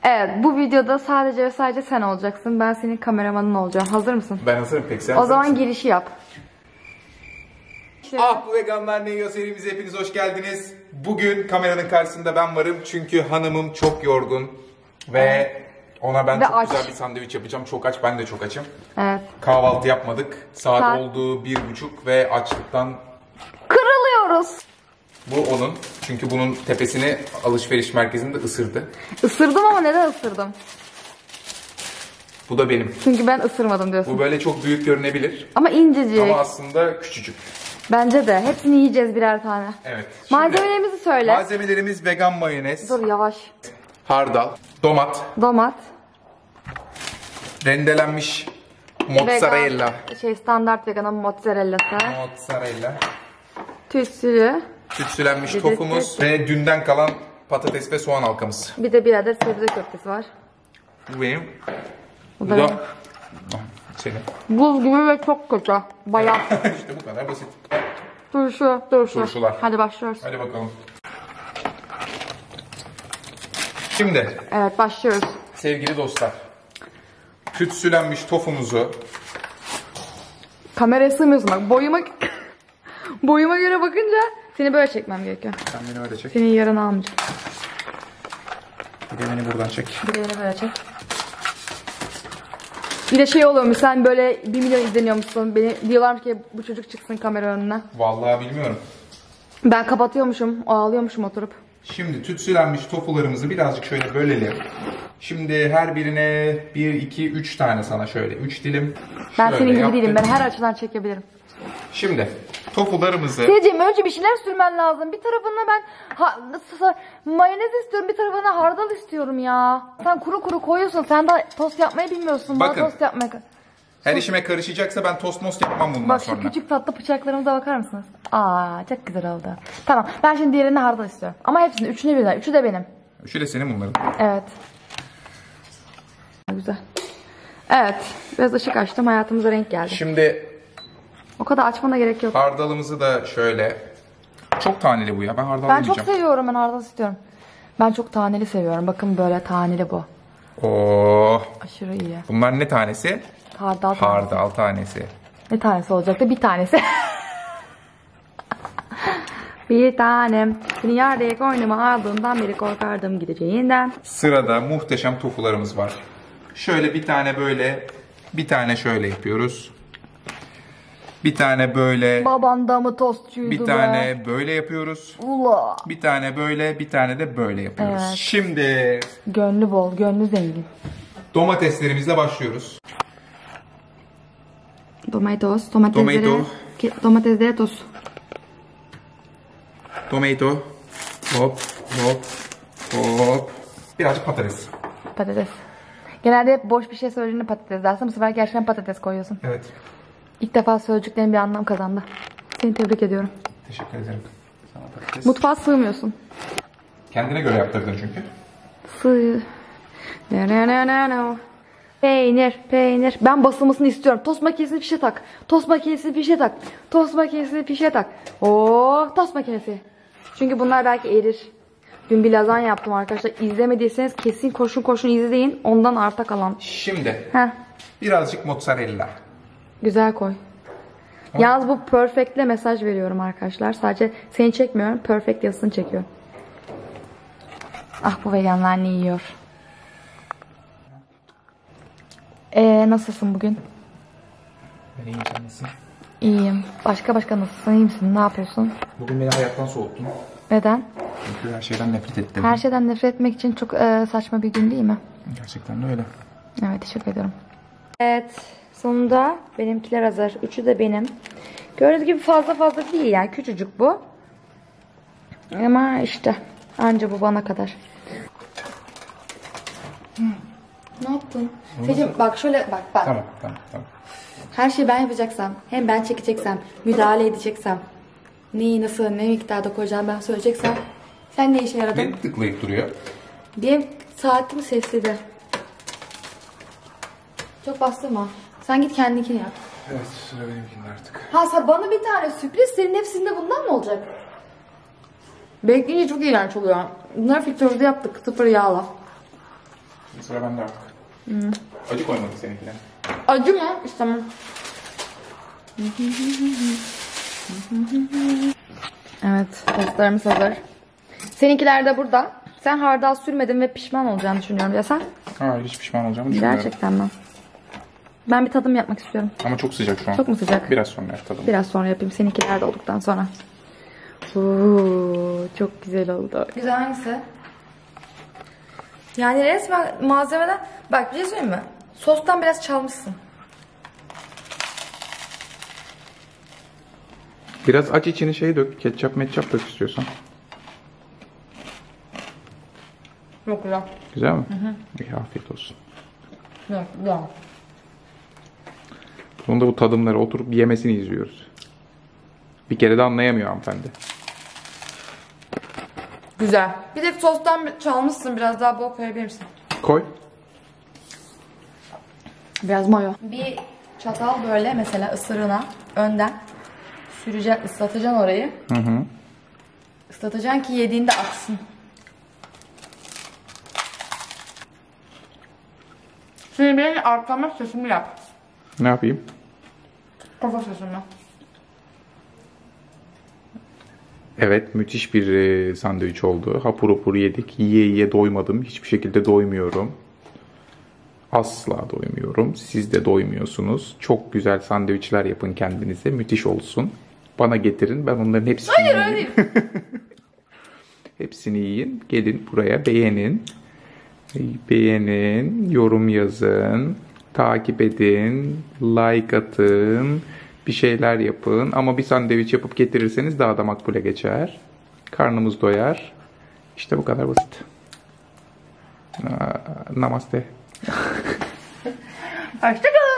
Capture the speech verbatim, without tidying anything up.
Evet, bu videoda sadece ve sadece sen olacaksın. Ben senin kameramanın olacağım. Hazır mısın? Ben hazırım, pek sen O zaman mısın? girişi yap. Ah, bu veganlar ne yiyor serimize hepiniz hoş geldiniz. Bugün kameranın karşısında ben varım çünkü hanımım çok yorgun ve evet. ona ben ve çok aç. güzel bir sandviç yapacağım. Çok aç, ben de çok açım. Evet. Kahvaltı yapmadık. Saat, Saat oldu bir buçuk ve açlıktan kırılıyoruz. Bu onun. Çünkü bunun tepesini alışveriş merkezinde ısırdı. Isırdım ama neden ısırdım? Bu da benim. Çünkü ben ısırmadım diyorsun. Bu böyle çok büyük görünebilir. Ama incecik. Ama aslında küçücük. Bence de. Hepsini yiyeceğiz birer tane. Evet. Malzemelerimizi söyle. Malzemelerimiz vegan mayonez. Dur yavaş. Hardal. Domat. Domat. Rendelenmiş mozzarella. Vegan, şey standart veganın mozzarellası. Mozzarella. Tütsülü. Tütsülenmiş Bir de tofumuz tüt- ve dünden kalan patates ve soğan halkamız. Bir de bir adet sebze köftesi var. Bu benim. Bu Bu da da benim. senin. Buz gibi ve çok kötü. Bayağı. İşte bu kadar basit. Turşu, turşu. Turşular. Hadi başlıyoruz. Hadi bakalım. Şimdi Evet, başlıyoruz. sevgili dostlar, tütsülenmiş tofumuzu Kameraya sığmıyorsun bak. Boyuma boyuma göre bakınca seni böyle çekmem gerekiyor. sen beni öyle çek. Senin yarını almayacağım. Bir de beni buradan çek. Bir de beni böyle çek. Bir de şey oluyormuş, sen böyle bir milyon izleniyormuşsun. Beni diyorlarmış ki bu çocuk çıksın kamera önüne. Vallahi bilmiyorum. Ben kapatıyormuşum, ağlıyormuşum oturup. Şimdi tütsülenmiş tofularımızı birazcık şöyle bölelim. Şimdi her birine bir, iki, üç tane sana şöyle. Üç dilim. Ben şöyle senin gibi yaptık. değilim. Ben her açıdan çekebilirim. Şimdi tofularımızı... Seyirciğim, önce bir şeyler sürmen lazım. Bir tarafına ben ha, mayonez istiyorum, bir tarafına hardal istiyorum ya. Sen kuru kuru koyuyorsun. Sen daha tost yapmayı bilmiyorsun. Bakın. Bana tost yapmayı... Her işime karışacaksa ben tost most yapmam bundan Bak sonra. şu küçük tatlı bıçaklarımıza bakar mısınız? Aa, çok güzel oldu. Tamam, ben şimdi diğerini hardal istiyorum. Ama hepsini, üçünü birden. Üçü de benim. Üçü de senin bunların. Evet. Güzel. Evet, biraz ışık açtım. Hayatımıza renk geldi. Şimdi O kadar açmana gerek yok. hardalımızı da şöyle... Çok taneli bu ya. Ben hardal Ben yemeyeceğim. çok seviyorum, ben hardal istiyorum. Ben çok taneli seviyorum. Bakın böyle taneli bu. Oo. Aşırı iyi. Bunlar ne tanesi? Hardal tanesi. Hardal tanesi. Ne tanesi olacaktı? Bir tanesi. Bir tanem. Seni yerde koynuma aldığımdan beri korkardım gideceğinden. Sırada muhteşem tofularımız var. Şöyle bir tane böyle, bir tane şöyle yapıyoruz. Bir tane böyle, Baban da mı tostçuydu bir be? tane böyle yapıyoruz. Ula. Bir tane böyle, bir tane de böyle yapıyoruz. Evet. Şimdi Gönlü bol, gönlü zengin. domateslerimizle başlıyoruz. Domatos, domatesleri, Tomato. Ki- domatesleri toz. Tomato. Hop, hop, hop. Birazcık patates. Patates. Genelde hep boş bir şey söylediğinde patates dersin. Bu sefer gerçekten patates koyuyorsun. Evet. İlk defa sözcüklerin bir anlam kazandı. Seni tebrik ediyorum. Teşekkür ederim. Sana patates. Mutfağa sığmıyorsun. Kendine göre yaptırdın çünkü. Sığ. Ne ne ne ne ne. Peynir, peynir. Ben basılmasını istiyorum. Tost makinesini fişe tak. Tost makinesini fişe tak. Tost makinesini fişe tak. Oo, tost makinesi. Çünkü bunlar belki erir. Dün bir lazanya yaptım arkadaşlar. İzlemediyseniz kesin koşun koşun izleyin. Ondan arta kalan. Şimdi Heh, birazcık mozzarella. güzel koy. Yalnız bu perfect'le mesaj veriyorum arkadaşlar. Sadece seni çekmiyorum. Perfect yazısını çekiyorum. Ah, bu veganlar ne yiyor? Eee nasılsın bugün? Ben iyiyim, sen nasılsın? İyiyim. Başka başka nasılsın? İyi misin? Ne yapıyorsun? Bugün beni hayattan soğuttun. Neden? Çünkü her şeyden nefret ettim. Her şeyden nefret etmek için çok e, saçma bir gün değil mi? Gerçekten de öyle. Evet, teşekkür ederim. Evet, sonunda benimkiler hazır. Üçü de benim. Gördüğünüz gibi fazla fazla değil yani, küçücük bu. Ama işte anca bu bana kadar. Hmm. Ne yaptın? Seçim, bak şöyle bak bak. Tamam, tamam, tamam. Her şeyi ben yapacaksam, hem ben çekeceksem, müdahale edeceksem, neyi nasıl, ne miktarda koyacağım ben söyleyeceksem, sen ne işe yaradın? Beni tıklayıp duruyor. Benim saatim sesliydi. Çok bastırma. Sen git kendininkini yap. Evet, sıra benimkinde artık. Ha, sen bana bir tane sürpriz, senin hepsinde bundan mı olacak? Bekleyince çok iğrenç oluyor. Bunları filtrede yaptık, sıfır yağla. Sıra bende artık. Hmm. Acı koymadık seninkine. Acı mı? İstemem. Evet, tostlarımız hazır. Seninkiler de burada. Sen hardal sürmedin ve pişman olacağını düşünüyorum. Ya sen? Hayır, hiç pişman olacağımı düşünmüyorum. Gerçekten mi? Ben bir tadım yapmak istiyorum. Ama çok sıcak şu an. Çok mu sıcak? Biraz sonra yap tadım. Biraz sonra yapayım. Seninkiler de olduktan sonra. Oo, çok güzel oldu. Güzel hangisi? Yani resmen malzemeden... Bak bir şey söyleyeyim mi? Sostan biraz çalmışsın. Biraz aç içini şey dök. Ketçap metçap dök istiyorsan. Çok güzel. Güzel mi? Hı hı. İyi, afiyet olsun. Evet, güzel. Bunda bu tadımları oturup yemesini izliyoruz. Bir kere de anlayamıyor hanımefendi. Güzel. Bir de sostan çalmışsın. Biraz daha bol koyabilir misin? Koy. Biraz mayo. Bir çatal böyle mesela ısırığına önden süreceksin, ıslatacaksın orayı. Hı hı. Islatacaksın ki yediğinde aksın. Şimdi benim arkama sesimi yap. Ne yapayım? Kafa sesimi. Evet, müthiş bir e, sandviç oldu. Hapur hapur yedik. Yiye yiye doymadım. Hiçbir şekilde doymuyorum. Asla doymuyorum. Siz de doymuyorsunuz. Çok güzel sandviçler yapın kendinize. Müthiş olsun. Bana getirin. Ben onların hepsini Hayır yiyeyim. öyle değil. Hepsini yiyin. Gelin buraya beğenin. Beğenin. Yorum yazın. Takip edin. Like atın. Bir şeyler yapın. Ama bir sandviç yapıp getirirseniz daha da makbule geçer. Karnımız doyar. İşte bu kadar basit. Namaste. Hoşçakalın.